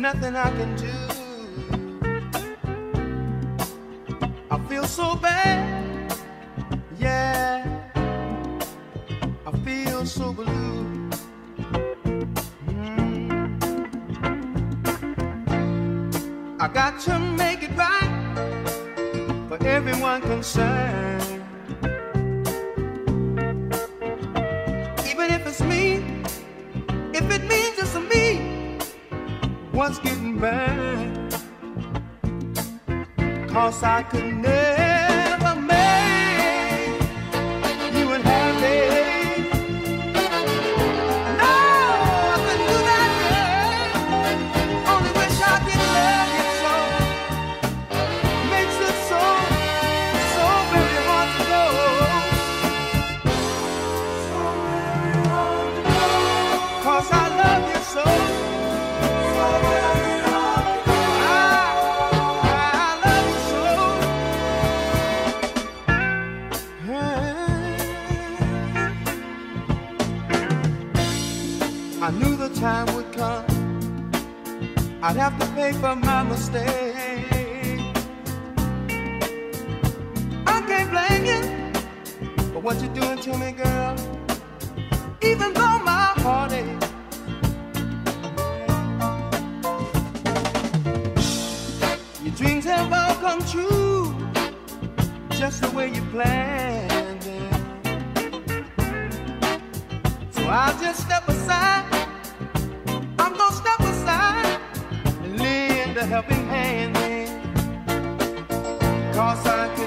nothing I can do. I feel so bad, yeah, I feel so blue. I got to make it right for everyone concerned. Even if it's me, if it means just me, what's getting burned? 'Cause I could never make you unhappy. No, I couldn't do that, girl. Only wish I could love you so. Makes it so, so very hard to go. So very hard to go. 'Cause I love you so. So very hard to go. I love you so. I knew the time would come I'd have to pay for my mistake. I can't blame you for what you're doing to me, girl. Even though my heart aches, your dreams have all come true, just the way you planned them. So I'll just step aside. I'm gonna step aside and lend a helping hand, man. 'Cause I can